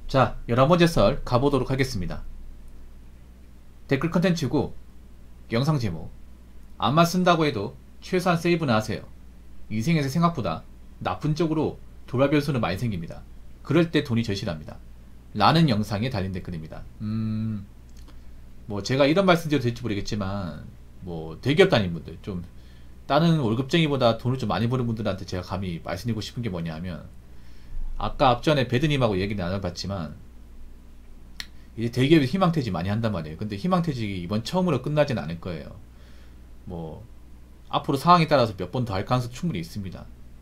자, 11번째 썰 가보도록 하겠습니다. 댓글 컨텐츠고 영상 제목, 암만 쓴다고 해도 최소한 세이브는 하세요. 인생에서 생각보다 나쁜 쪽으로 돌발 변수는 많이 생깁니다. 그럴 때 돈이 절실합니다. 라는 영상에 달린 댓글입니다. 뭐 제가 이런 말씀 드려도 될지 모르겠지만 뭐 대기업 다니는 분들, 좀 다른 월급쟁이보다 돈을 좀 많이 버는 분들한테 제가 감히 말씀드리고 싶은 게 뭐냐면, 아까 앞전에 배드님하고 얘기 나눠봤지만 이제 대기업이 희망퇴직 많이 한단 말이에요. 근데 희망퇴직이 이번 처음으로 끝나진 않을 거예요. 뭐 앞으로 상황에 따라서 몇 번 더 할 가능성 충분히 있습니다.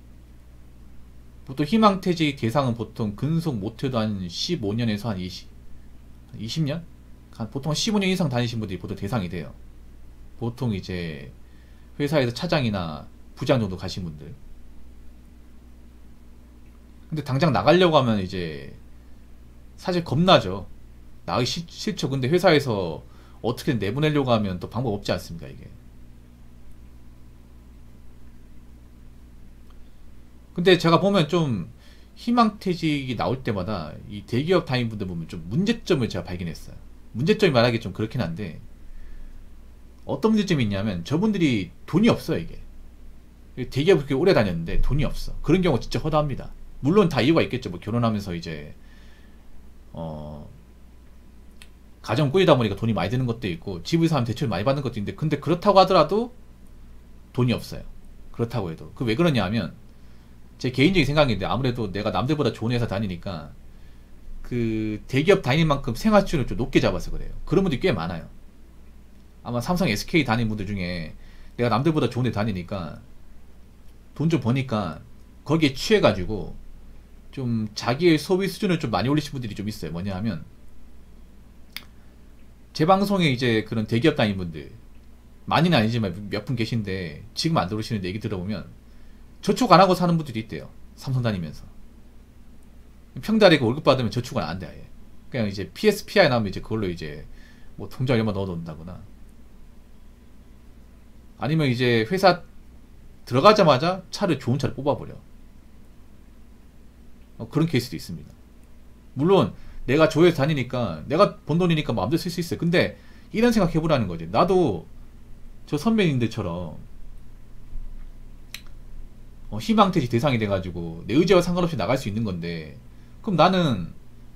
보통 희망퇴직 대상은 보통 근속 못해도 한 15년에서 한 20년? 보통 15년 이상 다니신 분들이 보통 대상이 돼요. 보통 이제 회사에서 차장이나 부장 정도 가신 분들. 근데 당장 나가려고 하면 이제 사실 겁나죠. 나가기 싫죠. 근데 회사에서 어떻게든 내보내려고 하면 또 방법 없지 않습니까, 이게. 근데 제가 보면 좀 희망퇴직이 나올 때마다 이 대기업 다니분들 보면 좀 문제점을 제가 발견했어요. 문제점이 말하기 좀 그렇긴 한데, 어떤 문제점이 있냐면 저분들이 돈이 없어요, 이게. 대기업 그렇게 오래 다녔는데 돈이 없어. 그런 경우 진짜 허다합니다. 물론 다 이유가 있겠죠. 뭐 결혼하면서 이제 가정 꾸리다 보니까 돈이 많이 드는 것도 있고, 집을 사면 대출 많이 받는 것도 있는데, 근데 그렇다고 하더라도 돈이 없어요. 그렇다고 해도. 그 왜 그러냐 하면, 제 개인적인 생각인데, 아무래도 내가 남들보다 좋은 회사 다니니까 그 대기업 다니는 만큼 생활 수준을 좀 높게 잡아서 그래요. 그런 분들이 꽤 많아요. 아마 삼성 SK 다니는 분들 중에 내가 남들보다 좋은 데 다니니까 돈 좀 버니까 거기에 취해가지고 좀 자기의 소비 수준을 좀 많이 올리신 분들이 좀 있어요. 뭐냐 하면, 제 방송에 이제 그런 대기업 다니는 분들, 많이는 아니지만 몇 분 계신데 지금 안 들어오시는데 얘기 들어보면 저축 안 하고 사는 분들이 있대요. 삼성 다니면서 평달에 그 월급 받으면 저축은 안 돼, 아예. 그냥 이제 PSPI 나오면 이제 그걸로 이제 뭐 통장에 얼마 넣어 놓는다거나, 아니면 이제 회사 들어가자마자 차를, 좋은 차를 뽑아버려. 그런 케이스도 있습니다. 물론 내가 조회에서 다니니까 내가 번 돈이니까 마음대로 쓸 수 있어요. 근데 이런 생각 해보라는 거지. 나도 저 선배님들처럼 희망퇴직 대상이 돼가지고 내 의지와 상관없이 나갈 수 있는 건데, 그럼 나는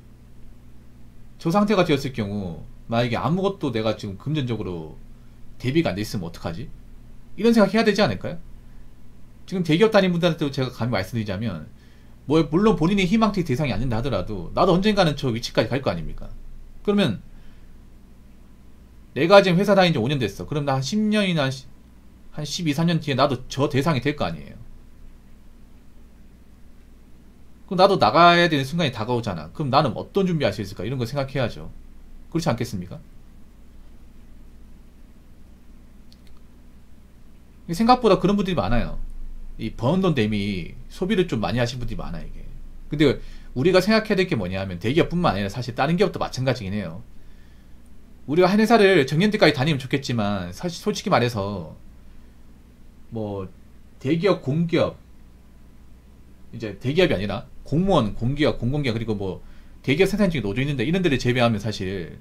저 상태가 되었을 경우 만약에 아무것도 내가 지금 금전적으로 대비가 안 돼 있으면 어떡하지? 이런 생각 해야 되지 않을까요? 지금 대기업 다니는 분들한테도 제가 감히 말씀드리자면, 뭐 물론 본인이 희망퇴직 대상이 아닌다 하더라도 나도 언젠가는 저 위치까지 갈 거 아닙니까? 그러면 내가 지금 회사 다닌 지 5년 됐어. 그럼 나 한 10년이나 한 12, 3년 뒤에 나도 저 대상이 될 거 아니에요. 그럼 나도 나가야 되는 순간이 다가오잖아. 그럼 나는 어떤 준비할 수 있을까? 이런 거 생각해야죠. 그렇지 않겠습니까? 생각보다 그런 분들이 많아요. 이 버는 돈 대비 소비를 좀 많이 하신 분들이 많아요, 이게. 근데 우리가 생각해야 될 게 뭐냐 하면, 대기업뿐만 아니라 사실 다른 기업도 마찬가지긴 해요. 우리가 한 회사를 정년퇴까지 다니면 좋겠지만, 사실 솔직히 말해서 뭐 대기업, 공기업, 이제 대기업이 아니라 공무원, 공기업, 공공기업, 그리고 뭐 대기업 생산직에 노조 있는데, 이런 데를 제외하면 사실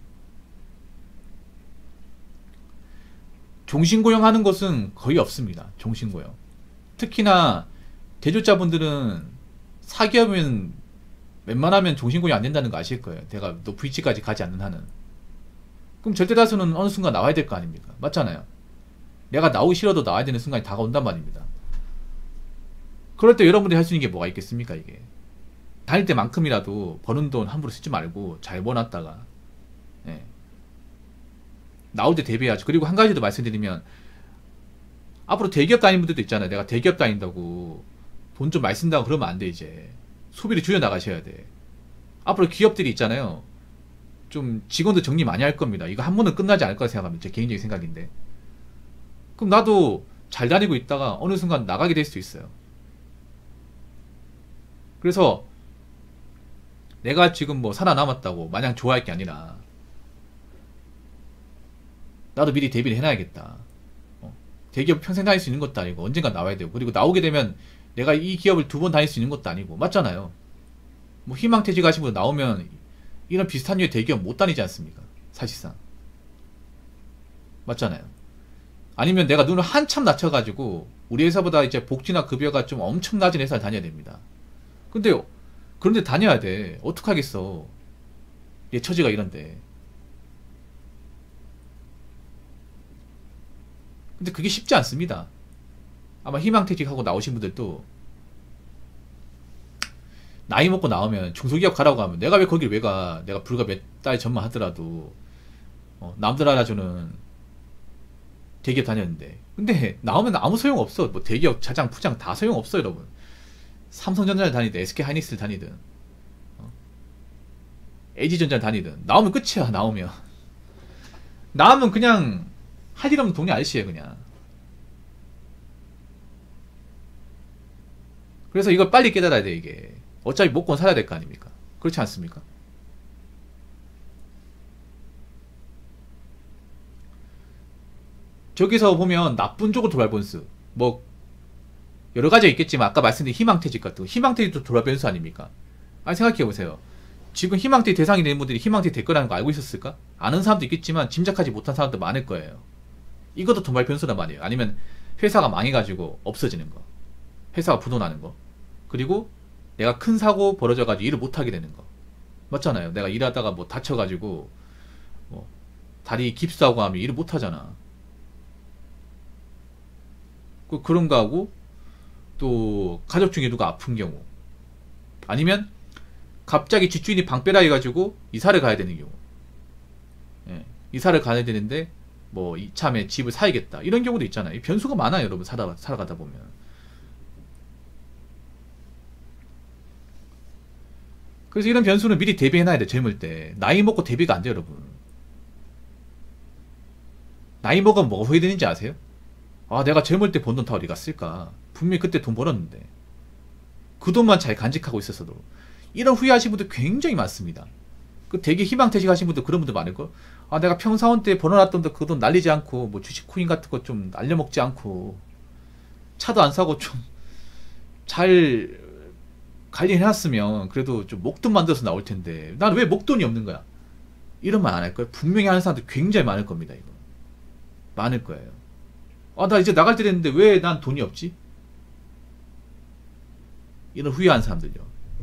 종신고용하는 곳은 거의 없습니다. 종신고용. 특히나 대졸자분들은 사기업은 웬만하면 종신고용 안 된다는 거 아실 거예요. 내가 높은 위치까지 가지 않는 한은. 그럼 절대 다수는 어느 순간 나와야 될 거 아닙니까? 맞잖아요. 내가 나오기 싫어도 나와야 되는 순간이 다가온단 말입니다. 그럴 때 여러분들이 할 수 있는 게 뭐가 있겠습니까, 이게. 다닐 때만큼이라도 버는 돈 함부로 쓰지 말고 잘 버놨다가, 예, 나올 때 대비해야죠. 그리고 한 가지 더 말씀드리면, 앞으로 대기업 다니는 분들도 있잖아요. 내가 대기업 다닌다고 돈 좀 많이 쓴다고 그러면 안 돼, 이제. 소비를 줄여나가셔야 돼. 앞으로 기업들이 있잖아요. 좀 직원들 정리 많이 할 겁니다. 이거 한 번은 끝나지 않을 거라 생각합니다. 제 개인적인 생각인데. 그럼 나도 잘 다니고 있다가 어느 순간 나가게 될 수도 있어요. 그래서 내가 지금 뭐 살아남았다고 마냥 좋아할 게 아니라, 나도 미리 대비를 해놔야겠다. 대기업 평생 다닐 수 있는 것도 아니고 언젠가 나와야 되고, 그리고 나오게 되면 내가 이 기업을 2번 다닐 수 있는 것도 아니고, 맞잖아요. 뭐 희망퇴직 하신 분 나오면 이런 비슷한 류의 대기업 못 다니지 않습니까? 사실상. 맞잖아요. 아니면 내가 눈을 한참 낮춰가지고 우리 회사보다 이제 복지나 급여가 좀 엄청 낮은 회사를 다녀야 됩니다. 근데요, 그런데 다녀야 돼. 어떡하겠어. 얘 처지가 이런데. 근데 그게 쉽지 않습니다. 아마 희망퇴직하고 나오신 분들도 나이 먹고 나오면 중소기업 가라고 하면 내가 왜 거길 왜 가? 내가 불과 몇 달 전만 하더라도 남들 알아주는 대기업 다녔는데. 근데 나오면 아무 소용 없어. 뭐 대기업 차장 부장 다 소용 없어 여러분. 삼성전자를 다니든 SK하이닉스를 다니든 LG전자를 다니든 나오면 끝이야. 나오면 그냥 할 일 없는 동네 아저씨예요 그냥. 그래서 이걸 빨리 깨달아야 돼. 이게 어차피 먹고 살아야 될 거 아닙니까? 그렇지 않습니까? 저기서 보면 나쁜 쪽으로 돌발 변수 뭐 여러 가지가 있겠지만 아까 말씀드린 희망퇴직 같은 거, 희망퇴직도 돌발 변수 아닙니까? 아니 생각해보세요. 지금 희망퇴직 대상이 되는 분들이 희망퇴직 될 거라는 거 알고 있었을까? 아는 사람도 있겠지만 짐작하지 못한 사람도 많을 거예요. 이것도 돌발 변수란 말이에요. 아니면 회사가 망해가지고 없어지는 거, 회사가 부도나는 거, 그리고 내가 큰 사고 벌어져가지고 일을 못하게 되는 거. 맞잖아요. 내가 일하다가 뭐 다쳐가지고 뭐 다리 깁스하고 하면 일을 못하잖아. 그런 거 하고 또 가족 중에 누가 아픈 경우, 아니면 갑자기 집주인이 방빼라 해가지고 이사를 가야 되는 경우. 예, 이사를 가야 되는데 뭐 이참에 집을 사야겠다 이런 경우도 있잖아요. 이 변수가 많아요 여러분. 살아가다 보면. 그래서 이런 변수는 미리 대비해놔야 돼. 젊을 때 나이 먹고 대비가 안 돼요 여러분. 나이 먹으면 뭐가 후회되는지 아세요? 아, 내가 젊을 때 번 돈 다 어디 갔을까? 분명히 그때 돈 벌었는데 그 돈만 잘 간직하고 있었어도. 이런 후회하시는 분들 굉장히 많습니다. 그 되게 희망퇴직 하신 분들 그런 분들 많을걸? 아, 내가 평사원 때 벌어놨던 그 돈 날리지 않고 뭐 주식 코인 같은 거 좀 날려먹지 않고 차도 안 사고 좀 잘 관리해놨으면 그래도 좀 목돈 만들어서 나올 텐데 난 왜 목돈이 없는 거야? 이런 말 안 할 거예요. 분명히 하는 사람들 굉장히 많을 겁니다. 이거 많을 거예요. 아, 나 이제 나갈 때 됐는데 왜 난 돈이 없지? 이런 후회하는 사람들요.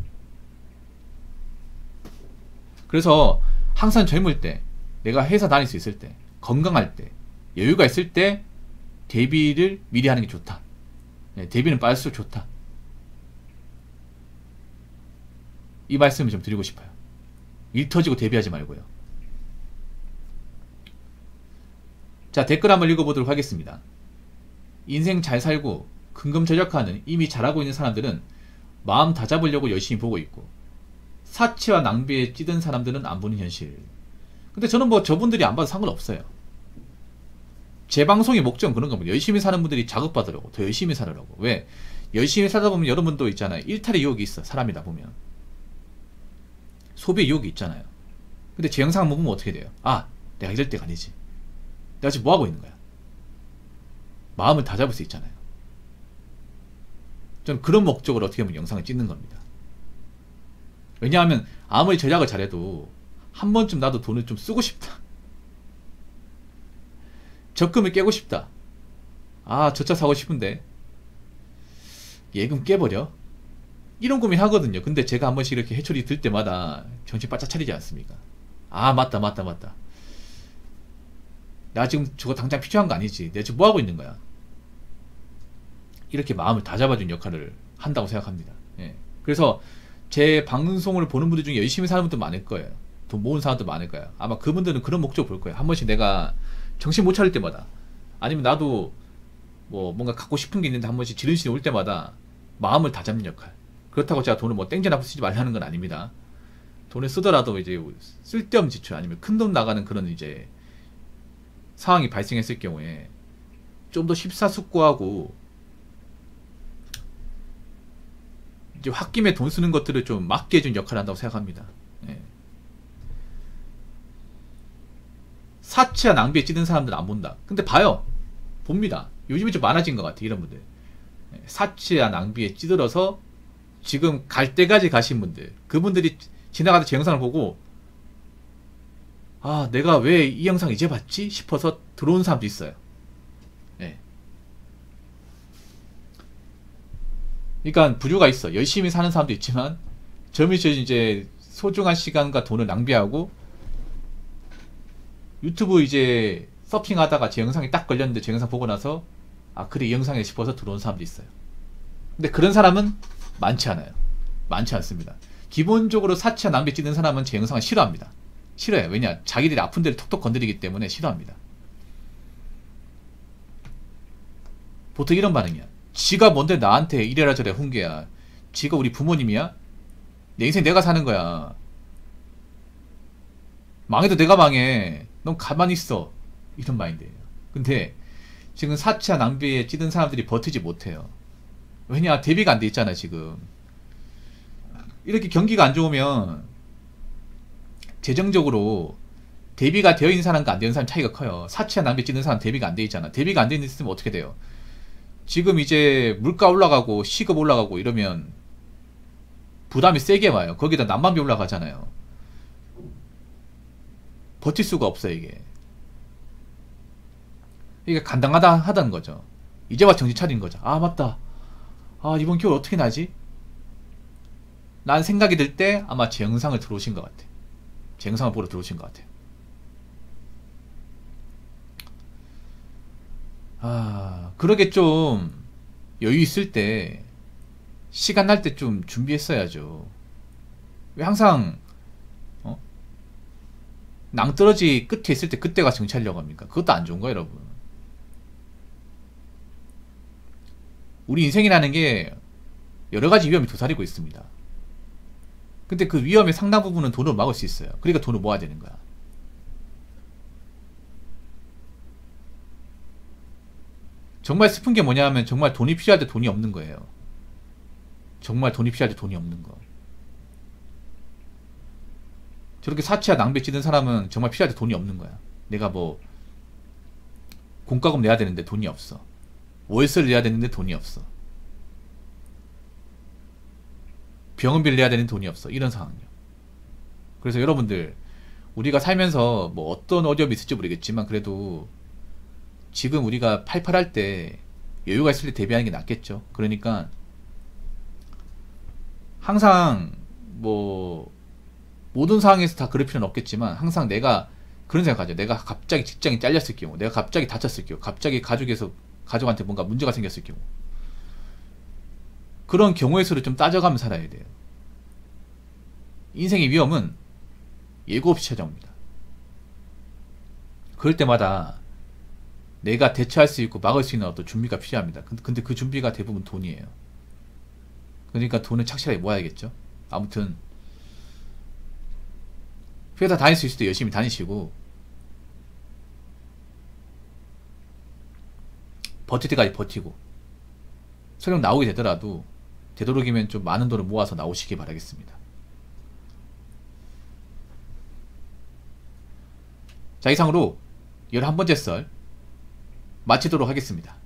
그래서 항상 젊을 때, 내가 회사 다닐 수 있을 때, 건강할 때, 여유가 있을 때 대비를 미리 하는 게 좋다. 네, 대비는 빠를수록 좋다. 이 말씀을 좀 드리고 싶어요. 일 터지고 대비하지 말고요. 자, 댓글 한번 읽어보도록 하겠습니다. 인생 잘 살고 근검절약하는 이미 잘하고 있는 사람들은 마음 다잡으려고 열심히 보고 있고, 사치와 낭비에 찌든 사람들은 안 보는 현실. 근데 저는 뭐 저분들이 안 봐도 상관없어요. 제 방송의 목적은 그런 겁니다. 열심히 사는 분들이 자극받으려고, 더 열심히 살으려고. 왜? 열심히 살다 보면 여러분도 있잖아요. 일탈의 유혹이 있어. 사람이다 보면 소비의 유혹이 있잖아요. 근데 제 영상 보면 어떻게 돼요? 아, 내가 이럴 때가 아니지. 내가 지금 뭐하고 있는 거야? 마음을 다잡을 수 있잖아요. 저는 그런 목적으로 어떻게 보면 영상을 찍는 겁니다. 왜냐하면 아무리 전략을 잘해도 한 번쯤 나도 돈을 좀 쓰고 싶다. 적금을 깨고 싶다. 아, 저 차 사고 싶은데 예금 깨버려? 이런 고민 하거든요. 근데 제가 한 번씩 이렇게 해초리 들 때마다 정신 바짝 차리지 않습니까? 아, 맞다. 나 지금 저거 당장 필요한 거 아니지. 내가 지금 뭐하고 있는 거야? 이렇게 마음을 다잡아준 역할을 한다고 생각합니다. 예. 그래서 제 방송을 보는 분들 중에 열심히 사는 분들 많을 거예요. 돈 모은 사람도 많을 거예요. 아마 그분들은 그런 목적을 볼 거예요. 한 번씩 내가 정신 못 차릴 때마다, 아니면 나도 뭐 뭔가 갖고 싶은 게 있는데 한 번씩 지름신이 올 때마다 마음을 다잡는 역할. 그렇다고 제가 돈을 뭐 땡겨나고 쓰지 말라는 건 아닙니다. 돈을 쓰더라도 이제 쓸데없는 지출, 아니면 큰 돈 나가는 그런 이제 상황이 발생했을 경우에 좀 더 심사숙고하고 이제 홧김에 돈 쓰는 것들을 좀 막게 해준 역할을 한다고 생각합니다. 예. 사치와 낭비에 찌든 사람들은 안 본다. 근데 봐요. 봅니다. 요즘에 좀 많아진 것 같아, 이런 분들. 예. 사치와 낭비에 찌들어서 지금 갈 때까지 가신 분들, 그분들이 지나가다 제 영상을 보고 아, 내가 왜 이 영상 이제 봤지? 싶어서 들어온 사람도 있어요. 예. 그러니까 부류가 있어. 열심히 사는 사람도 있지만 점이죠 이제 소중한 시간과 돈을 낭비하고 유튜브 이제 서핑하다가 제 영상이 딱 걸렸는데 제 영상 보고 나서 아 그래 이 영상에 싶어서 들어온 사람도 있어요. 근데 그런 사람은 많지 않아요. 많지 않습니다. 기본적으로 사치와 낭비 찍는 사람은 제 영상을 싫어합니다. 싫어요. 왜냐? 자기들이 아픈 데를 톡톡 건드리기 때문에 싫어합니다. 보통 이런 반응이야. 지가 뭔데 나한테 이래라 저래 훈계야. 지가 우리 부모님이야? 내 인생 내가 사는 거야. 망해도 내가 망해. 넌 가만히 있어. 이런 마인드예요. 근데 지금 사치와 낭비에 찌든 사람들이 버티지 못해요. 왜냐? 대비가 안 돼 있잖아 지금. 이렇게 경기가 안 좋으면 재정적으로 대비가 되어 있는 사람과 안 되는 사람 차이가 커요. 사치와 낭비 찌든 사람 대비가 안 돼 있잖아. 대비가 안 돼 있으면 어떻게 돼요? 지금 이제 물가 올라가고 시급 올라가고 이러면 부담이 세게 와요. 거기다 난방비 올라가잖아요. 버틸 수가 없어요 이게. 이게 간당하다 하다는 거죠. 이제 와 정신 차린 거죠. 아 맞다. 아 이번 겨울 어떻게 나지? 난 생각이 들 때 아마 제 영상을 들어오신 것 같아. 제 영상을 보러 들어오신 것 같아요. 아 그러게 좀 여유 있을 때 시간 날 때 좀 준비했어야죠. 왜 항상 어? 낭떠러지 끝에 있을 때 그때가 정찰려고 합니까? 그것도 안 좋은 거예요 여러분. 우리 인생이라는 게 여러가지 위험이 도사리고 있습니다. 근데 그 위험의 상당 부분은 돈으로 막을 수 있어요. 그러니까 돈을 모아야 되는 거야. 정말 슬픈 게 뭐냐 하면 정말 돈이 필요할 때 돈이 없는 거예요. 정말 돈이 필요할 때 돈이 없는 거. 저렇게 사치와 낭비에 찌든 사람은 정말 필요할 때 돈이 없는 거야. 내가 뭐 공과금 내야 되는데 돈이 없어. 월세를 내야 되는데 돈이 없어. 병원비를 내야 되는 돈이 없어. 이런 상황이요. 그래서 여러분들 우리가 살면서 뭐 어떤 어려움이 있을지 모르겠지만 그래도 지금 우리가 팔팔할 때 여유가 있을 때 대비하는 게 낫겠죠. 그러니까 항상 뭐 모든 상황에서 다 그럴 필요는 없겠지만 항상 내가 그런 생각하죠. 내가 갑자기 직장이 잘렸을 경우, 내가 갑자기 다쳤을 경우, 갑자기 가족한테 뭔가 문제가 생겼을 경우 그런 경우의 수를 좀 따져가며 살아야 돼요. 인생의 위험은 예고 없이 찾아옵니다. 그럴 때마다 내가 대처할 수 있고 막을 수 있는 어떤 준비가 필요합니다. 근데 그 준비가 대부분 돈이에요. 그러니까 돈을 착실하게 모아야겠죠. 아무튼 회사 다닐 수 있을 때 열심히 다니시고 버틸 때까지 버티고 설령 나오게 되더라도 되도록이면 좀 많은 돈을 모아서 나오시기 바라겠습니다. 자 이상으로 11번째 썰 마치도록 하겠습니다.